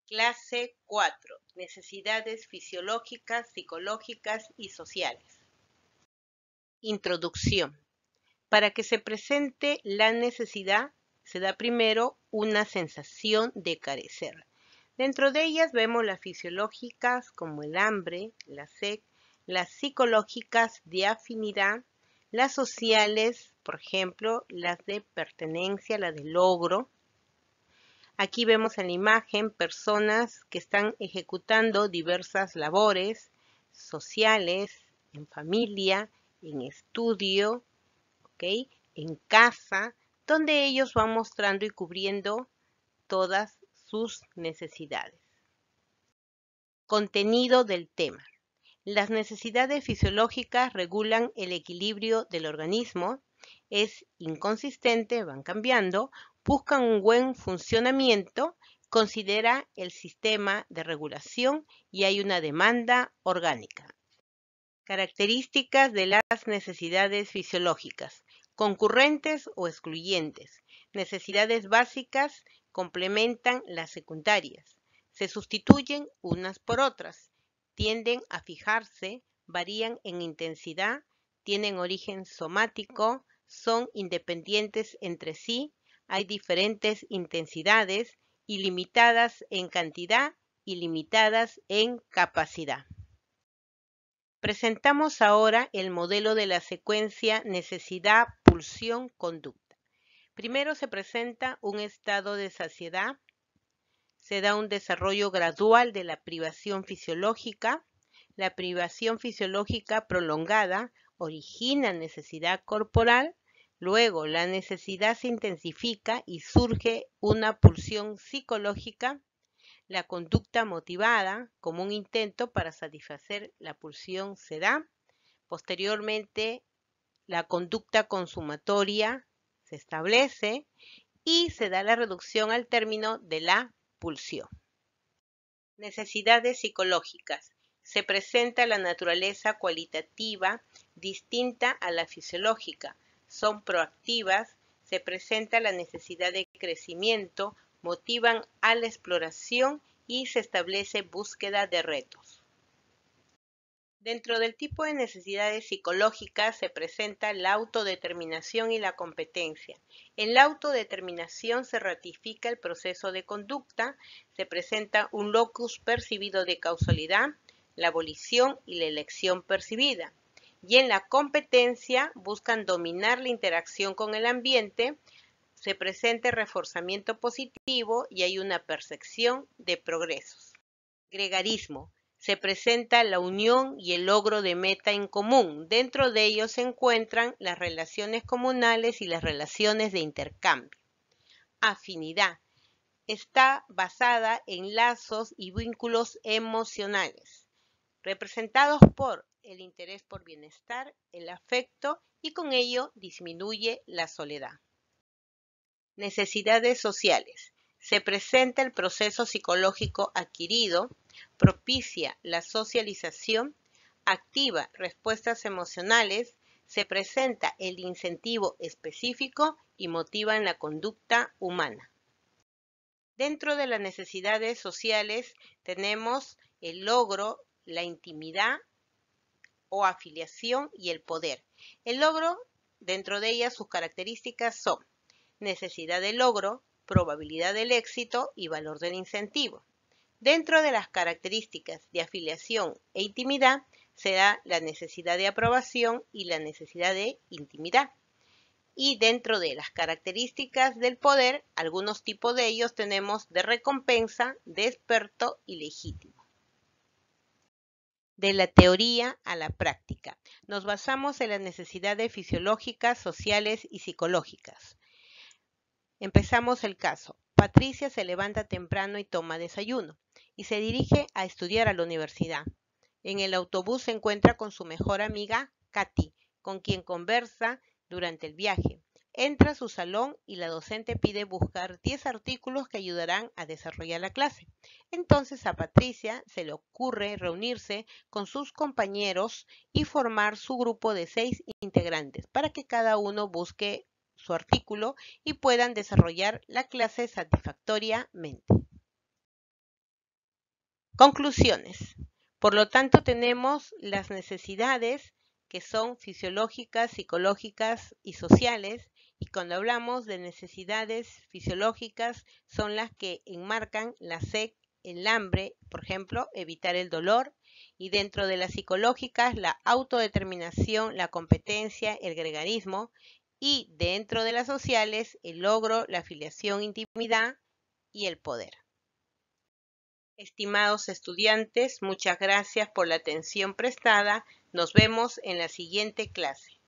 Clase 4. Necesidades fisiológicas, psicológicas y sociales. Introducción. Para que se presente la necesidad, se da primero una sensación de carecer. Dentro de ellas vemos las fisiológicas como el hambre, la sed, las psicológicas de afinidad, las sociales, por ejemplo, las de pertenencia, la de logro. Aquí vemos en la imagen personas que están ejecutando diversas labores sociales, en familia, en estudio, en casa, donde ellos van mostrando y cubriendo todas sus necesidades. Contenido del tema. Las necesidades fisiológicas regulan el equilibrio del organismo, es inconsistente, van cambiando, buscan un buen funcionamiento, considera el sistema de regulación y hay una demanda orgánica. Características de las necesidades fisiológicas: concurrentes o excluyentes. Necesidades básicas complementan las secundarias. Se sustituyen unas por otras. Tienden a fijarse, varían en intensidad, tienen origen somático, son independientes entre sí, hay diferentes intensidades, ilimitadas en cantidad y limitadas en capacidad. Presentamos ahora el modelo de la secuencia necesidad, pulsión, conducta. Primero se presenta un estado de saciedad, se da un desarrollo gradual de la privación fisiológica. La privación fisiológica prolongada origina necesidad corporal, luego la necesidad se intensifica y surge una pulsión psicológica. La conducta motivada como un intento para satisfacer la pulsión se da. Posteriormente, la conducta consumatoria se establece y se da la reducción al término de la pulsión. Necesidades psicológicas. Se presenta la naturaleza cualitativa distinta a la fisiológica. Son proactivas, se presenta la necesidad de crecimiento, motivan a la exploración y se establece búsqueda de retos. Dentro del tipo de necesidades psicológicas se presenta la autodeterminación y la competencia. En la autodeterminación se ratifica el proceso de conducta, se presenta un locus percibido de causalidad, la volición y la elección percibida. Y en la competencia buscan dominar la interacción con el ambiente, se presenta el reforzamiento positivo y hay una percepción de progresos. Gregarismo. Se presenta la unión y el logro de meta en común. Dentro de ellos se encuentran las relaciones comunales y las relaciones de intercambio. Afinidad. Está basada en lazos y vínculos emocionales, representados por el interés por bienestar, el afecto y con ello disminuye la soledad. Necesidades sociales. Se presenta el proceso psicológico adquirido, propicia la socialización, activa respuestas emocionales, se presenta el incentivo específico y motivan la conducta humana. Dentro de las necesidades sociales tenemos el logro, la intimidad o afiliación y el poder. El logro, dentro de ellas sus características son necesidad de logro, probabilidad del éxito y valor del incentivo. Dentro de las características de afiliación e intimidad se da la necesidad de aprobación y la necesidad de intimidad. Y dentro de las características del poder, algunos tipos de ellos tenemos de recompensa, de experto y legítimo. De la teoría a la práctica. Nos basamos en las necesidades fisiológicas, sociales y psicológicas. Empezamos el caso. Patricia se levanta temprano y toma desayuno y se dirige a estudiar a la universidad. En el autobús se encuentra con su mejor amiga, Katy, con quien conversa durante el viaje. Entra a su salón y la docente pide buscar 10 artículos que ayudarán a desarrollar la clase. Entonces a Patricia se le ocurre reunirse con sus compañeros y formar su grupo de 6 integrantes para que cada uno busque su artículo y puedan desarrollar la clase satisfactoriamente. Conclusiones. Por lo tanto, tenemos las necesidades que son fisiológicas, psicológicas y sociales, y cuando hablamos de necesidades fisiológicas son las que enmarcan la sed, el hambre, por ejemplo, evitar el dolor, y dentro de las psicológicas la autodeterminación, la competencia, el gregarismo, y dentro de las sociales el logro, la afiliación, intimidad y el poder. Estimados estudiantes, muchas gracias por la atención prestada. Nos vemos en la siguiente clase.